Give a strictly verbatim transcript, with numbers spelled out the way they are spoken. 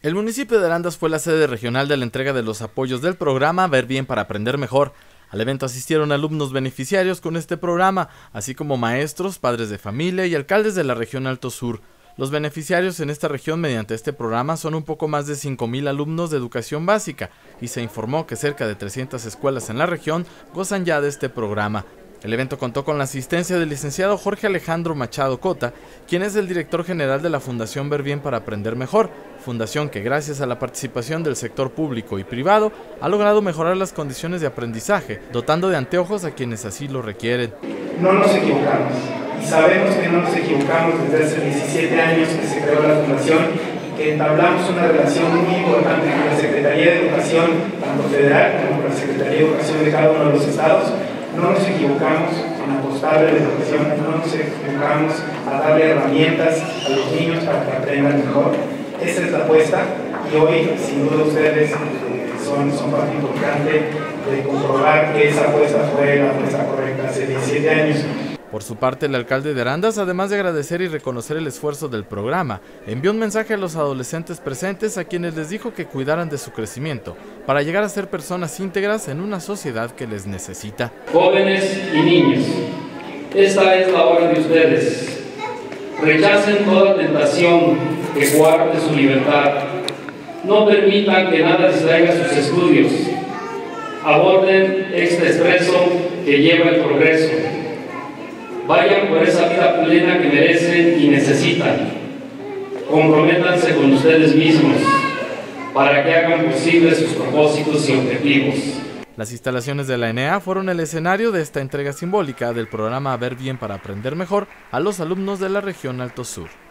El municipio de Arandas fue la sede regional de la entrega de los apoyos del programa Ver Bien para Aprender Mejor. Al evento asistieron alumnos beneficiarios con este programa, así como maestros, padres de familia y alcaldes de la región Alto Sur. Los beneficiarios en esta región mediante este programa son un poco más de cinco mil alumnos de educación básica y se informó que cerca de trescientas escuelas en la región gozan ya de este programa. El evento contó con la asistencia del licenciado Jorge Alejandro Machado Cota, quien es el director general de la Fundación Ver Bien para Aprender Mejor, fundación que gracias a la participación del sector público y privado ha logrado mejorar las condiciones de aprendizaje, dotando de anteojos a quienes así lo requieren. No nos equivocamos y sabemos que no nos equivocamos desde hace diecisiete años que se creó la fundación y que entablamos una relación muy importante con la Secretaría de Educación, tanto federal como con la Secretaría de Educación de cada uno de los estados. No nos equivocamos en apostarle a la educación, no nos equivocamos a darle herramientas a los niños para que aprendan mejor. Esa es la apuesta y hoy, sin duda, ustedes son, son parte importante de comprobar que esa apuesta fue la apuesta correcta hace diecisiete años. Por su parte, el alcalde de Arandas, además de agradecer y reconocer el esfuerzo del programa, envió un mensaje a los adolescentes presentes a quienes les dijo que cuidaran de su crecimiento para llegar a ser personas íntegras en una sociedad que les necesita. Jóvenes y niños, esta es la hora de ustedes. Rechacen toda tentación que guarde su libertad. No permitan que nada distraiga sus estudios. Aborden este expreso que lleva el progreso. Vayan por esa vida plena que merecen y necesitan. Comprométanse con ustedes mismos para que hagan posibles sus propósitos y objetivos. Las instalaciones de la E N E A fueron el escenario de esta entrega simbólica del programa Ver Bien para Aprender Mejor a los alumnos de la región Alto Sur.